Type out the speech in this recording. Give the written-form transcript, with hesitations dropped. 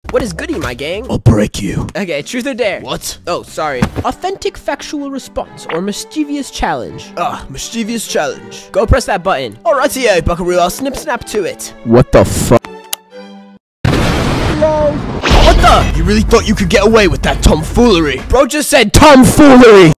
What is Goody, my gang? I'll break you. Okay, truth or dare? What? Oh, sorry. Authentic factual response or mischievous challenge. Mischievous challenge. Go press that button. Alrighty, yeah, buckaroo, I'll snip snap to it. What the fuck? What the? You really thought you could get away with that tomfoolery? Bro just said tomfoolery!